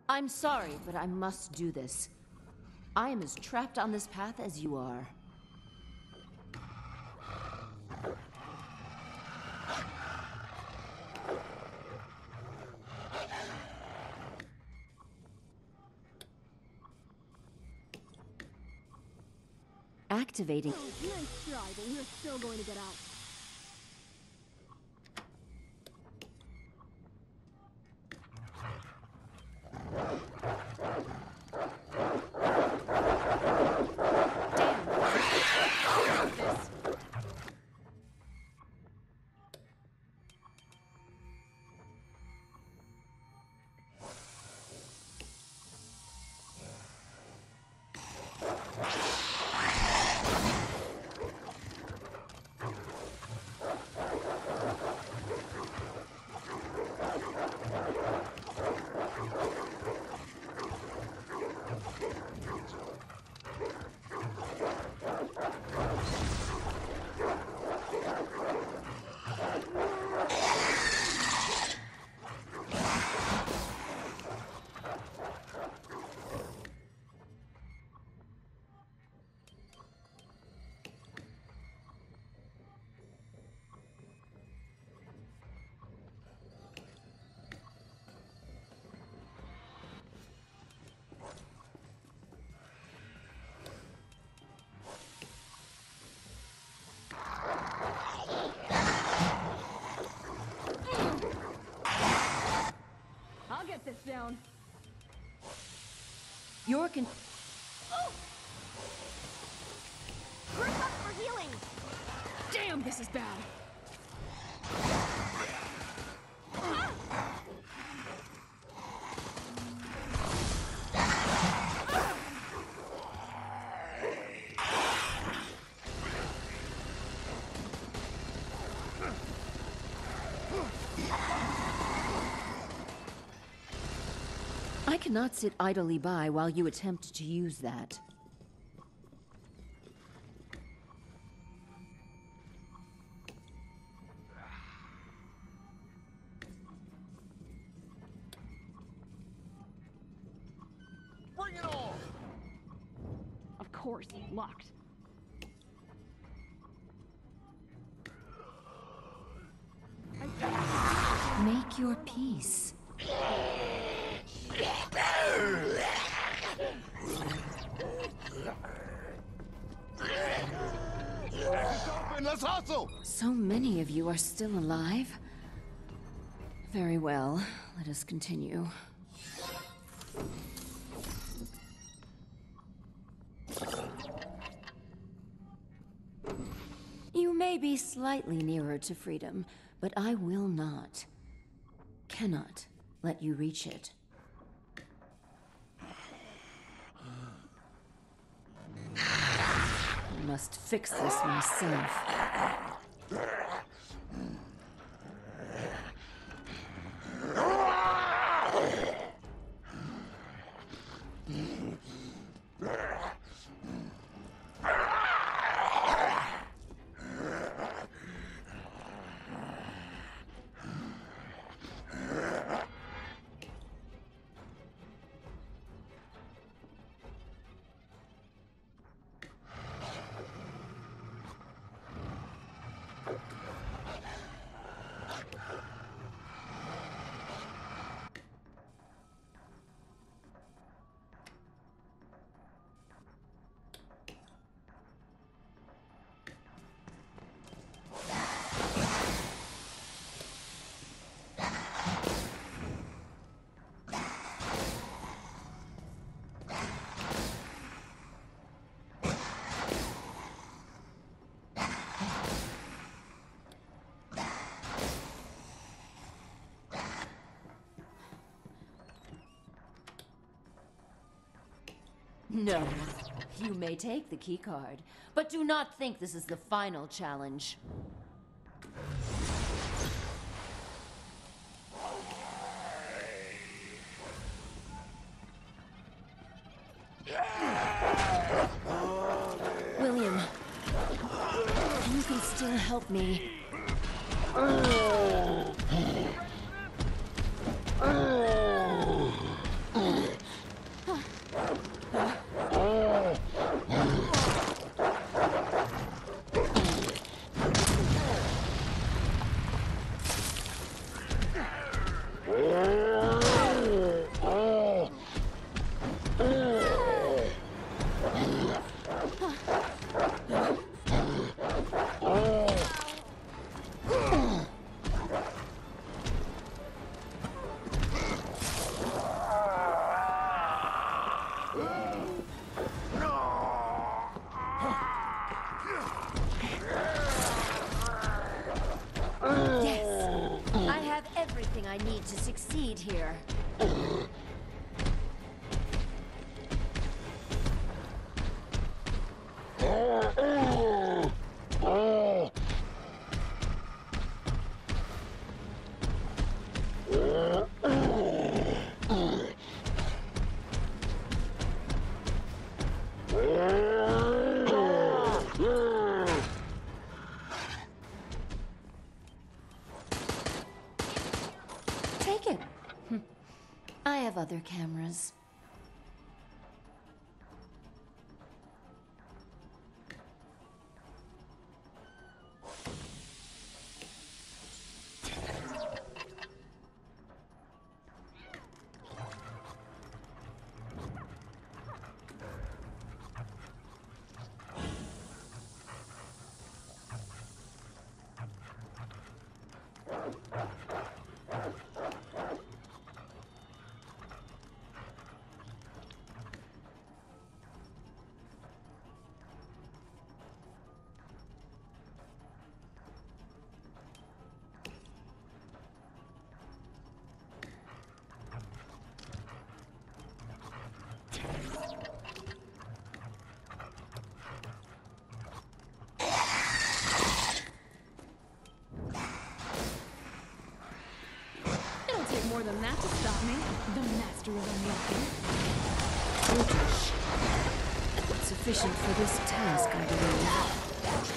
I'm sorry, but I must do this. I am as trapped on this path as you are. Activating. Nice try, but we're still going to get out. This down. You're con- Oh! Group up for healing. Damn, this is bad. Ah! I cannot sit idly by while you attempt to use that. Bring it on! Of course, locked. Make your peace. Let's hustle! So many of you are still alive. Very well, let us continue. You may be slightly nearer to freedom, but I will not, cannot let you reach it. I must fix this myself. No. You may take the keycard, but do not think this is the final challenge. William, you can still help me. I have other cameras. More than that to stop me. The master of unlocking. Brutish. Sufficient for this task, I believe.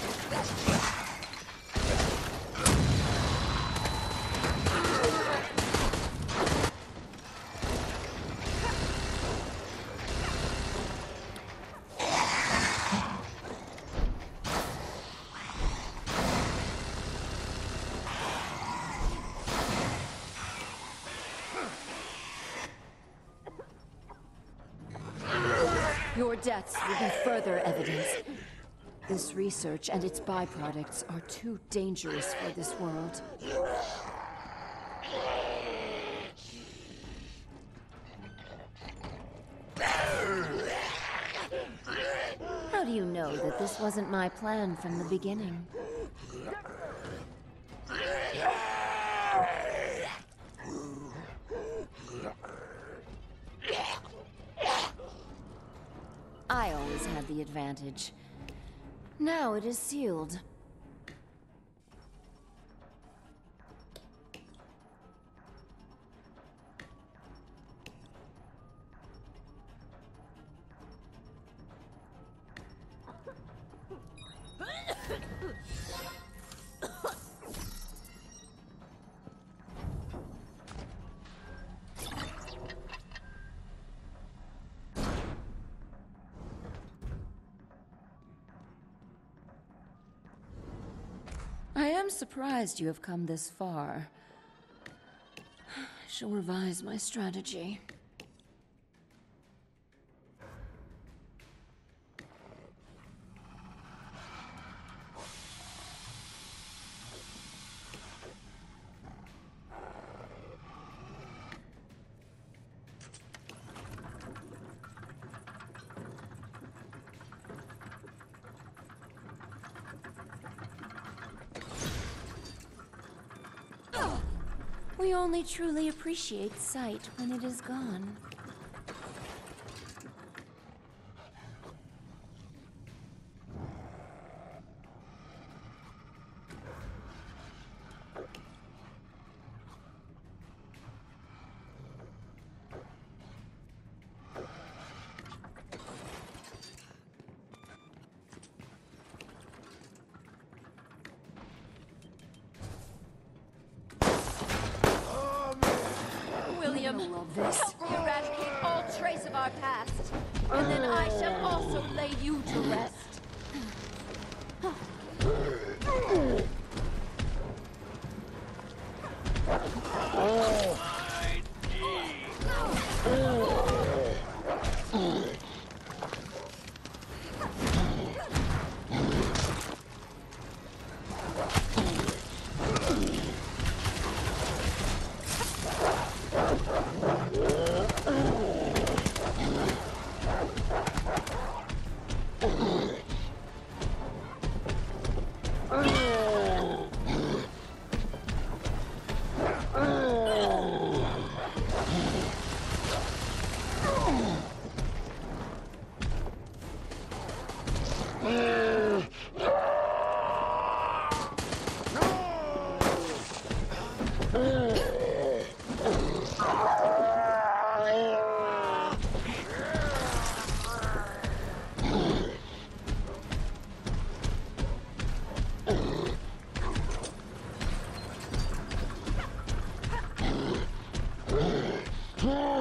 Your deaths will be further evidence. This research and its byproducts are too dangerous for this world. How do you know that this wasn't my plan from the beginning? I always had the advantage. Now it is sealed. I am surprised you have come this far. I shall revise my strategy. We only truly appreciate sight when it is gone. Help me eradicate all trace of our past, and then I shall also lay you to rest.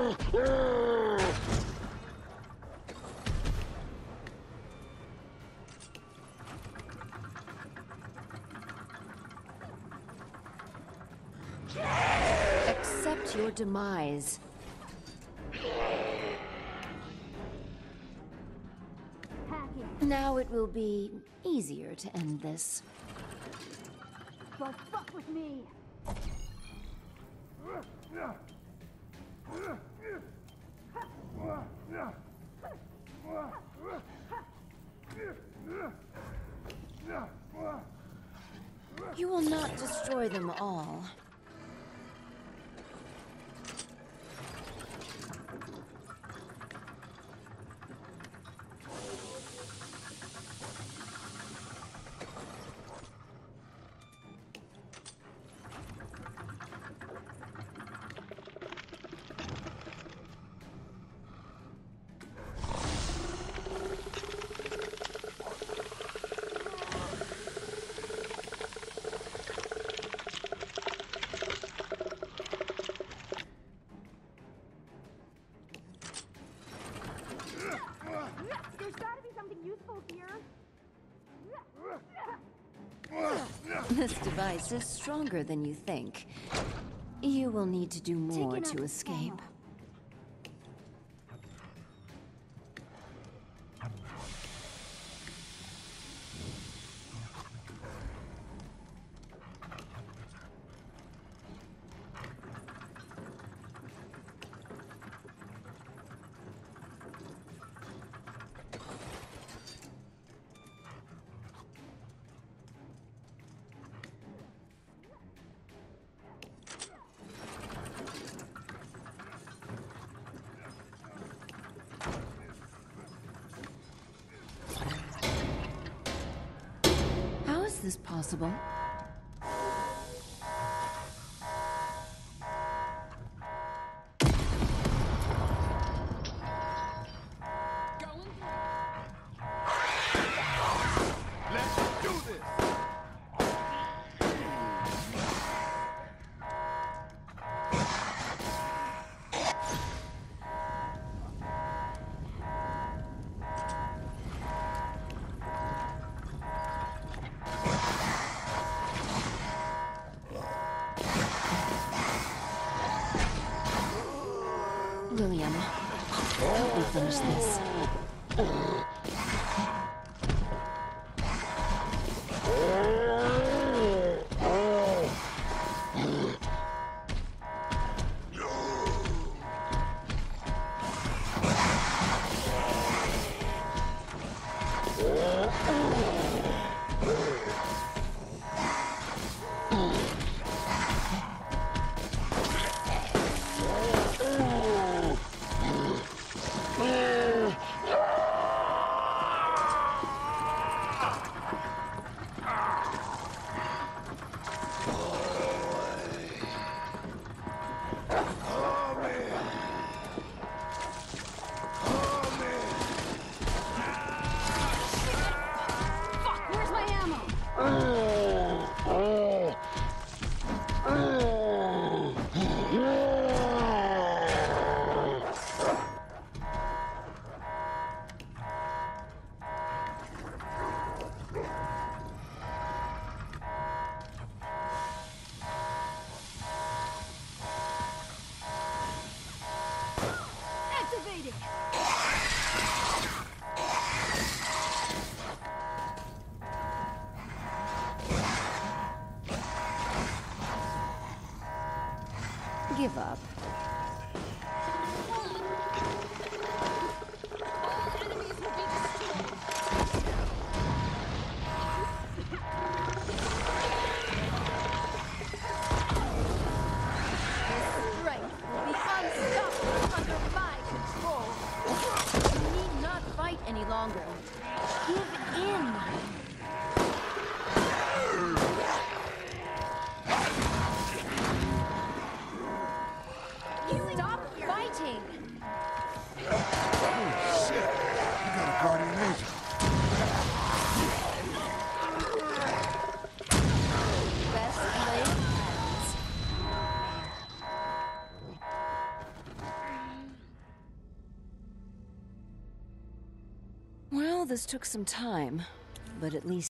Accept your demise. Now it will be easier to end this. Don't fuck with me! You will not destroy them all. There's gotta be something useful here. This device is stronger than you think. You will need to do more Taking to out escape. ammo. How is this possible? Let's do this! William, help me finish this. Fuck, where's my ammo? Activated! Give up. Enemies will be destroyed. Strength will be unstoppable under my control. You need not fight any longer. Give in. Well, this took some time, but at least